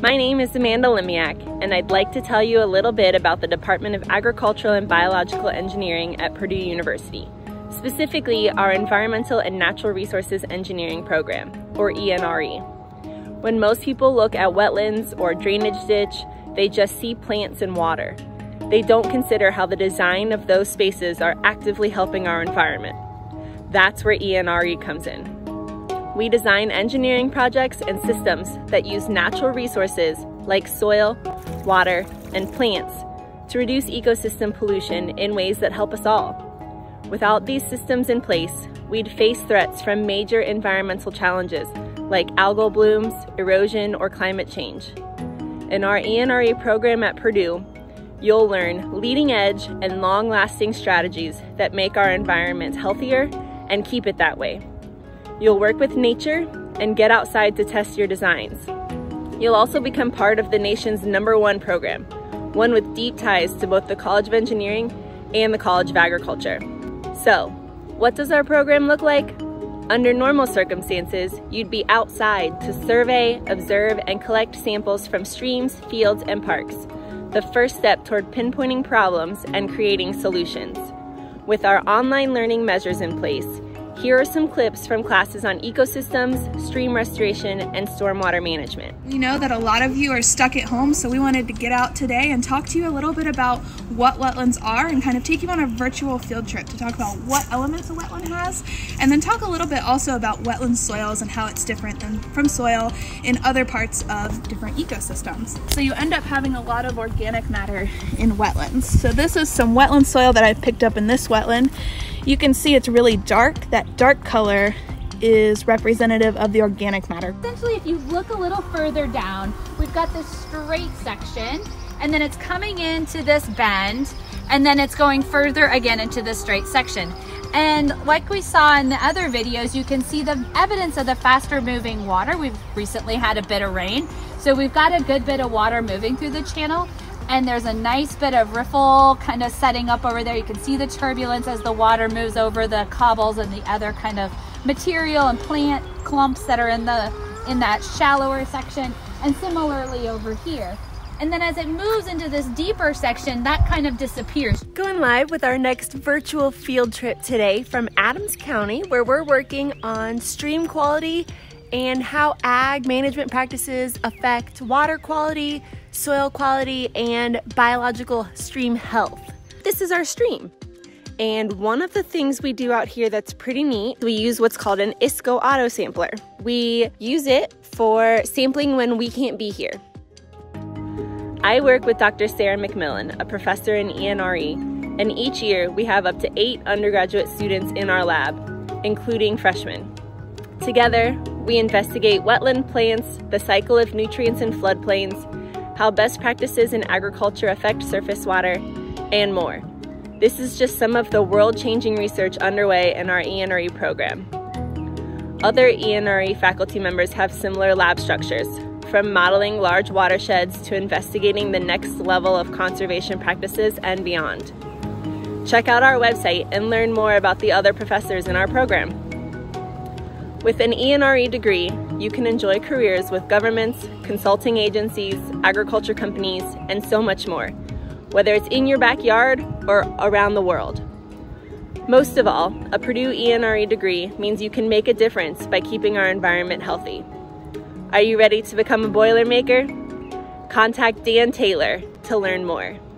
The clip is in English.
My name is Amanda Limiak, and I'd like to tell you a little bit about the Department of Agricultural and Biological Engineering at Purdue University, specifically our Environmental and Natural Resources Engineering program, or ENRE. When most people look at wetlands or drainage ditch, they just see plants and water. They don't consider how the design of those spaces are actively helping our environment. That's where ENRE comes in. We design engineering projects and systems that use natural resources like soil, water, and plants to reduce ecosystem pollution in ways that help us all. Without these systems in place, we'd face threats from major environmental challenges like algal blooms, erosion, or climate change. In our ENRE program at Purdue, you'll learn leading-edge and long-lasting strategies that make our environment healthier and keep it that way. You'll work with nature and get outside to test your designs. You'll also become part of the nation's #1 program, one with deep ties to both the College of Engineering and the College of Agriculture. So, what does our program look like? Under normal circumstances, you'd be outside to survey, observe, and collect samples from streams, fields, and parks, the first step toward pinpointing problems and creating solutions. With our online learning measures in place, here are some clips from classes on ecosystems, stream restoration, and stormwater management. We know that a lot of you are stuck at home, so we wanted to get out today and talk to you a little bit about what wetlands are and kind of take you on a virtual field trip to talk about what elements a wetland has, and then talk a little bit also about wetland soils and how it's different than from soil in other parts of different ecosystems. So you end up having a lot of organic matter in wetlands. So this is some wetland soil that I picked up in this wetland. You can see it's really dark. That dark color is representative of the organic matter. Essentially, if you look a little further down, we've got this straight section, and then it's coming into this bend, and then it's going further again into this straight section. And like we saw in the other videos, you can see the evidence of the faster moving water. We've recently had a bit of rain, so we've got a good bit of water moving through the channel. And there's a nice bit of riffle kind of setting up over there. You can see the turbulence as the water moves over the cobbles and the other kind of material and plant clumps that are in that shallower section, and similarly over here. And then as it moves into this deeper section, that kind of disappears. Going live with our next virtual field trip today from Adams County, where we're working on stream quality and how ag management practices affect water quality, soil quality, and biological stream health. This is our stream. And one of the things we do out here that's pretty neat, we use what's called an ISCO auto sampler. We use it for sampling when we can't be here. I work with Dr. Sarah McMillan, a professor in ENRE, and each year we have up to 8 undergraduate students in our lab, including freshmen. Together, we investigate wetland plants, the cycle of nutrients in floodplains, how best practices in agriculture affect surface water, and more. This is just some of the world-changing research underway in our ENRE program. Other ENRE faculty members have similar lab structures, from modeling large watersheds to investigating the next level of conservation practices and beyond. Check out our website and learn more about the other professors in our program. With an ENRE degree, you can enjoy careers with governments, consulting agencies, agriculture companies, and so much more, whether it's in your backyard or around the world. Most of all, a Purdue ENRE degree means you can make a difference by keeping our environment healthy. Are you ready to become a Boilermaker? Contact Dan Taylor to learn more.